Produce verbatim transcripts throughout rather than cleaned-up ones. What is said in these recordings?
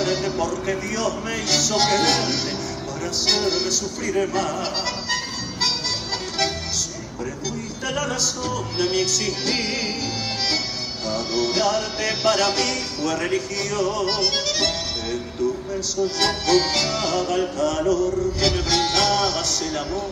quererte porque Dios me hizo quererte para hacerme sufrir más. Siempre fuiste la razón de mi existir. Adorarte para mí fue religión. En tus besos yo encontraba el calor que me brindabas, el amor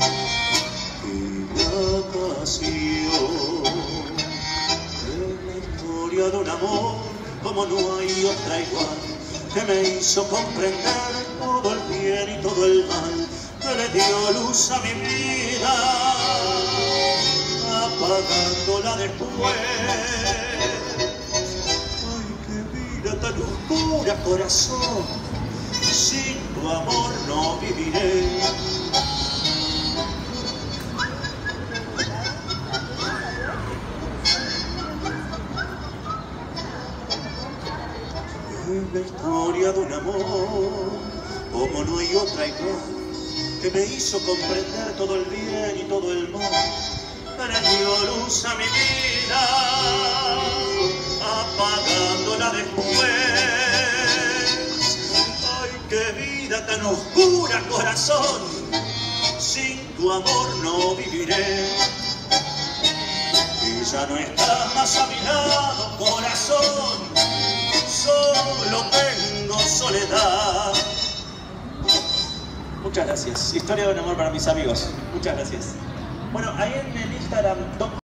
y la pasión. Es la historia de un amor como no hay otra igual, que me hizo comprender todo el bien y todo el mal, que le dio luz a mi vida, apagándola después. Ay, qué vida tan oscura, corazón, sin tu amor no viviré. Es la historia de un amor como no hay otra igual, que me hizo comprender todo el bien y todo el mal, que le dio luz a mi vida, apagándola después. Ay, qué vida tan oscura, corazón, sin tu amor no viviré. Y ya no estás más a mi lado, corazón, solo tengo soledad. Muchas gracias. Historia de un amor para mis amigos. Muchas gracias. Bueno, ahí en el Instagram...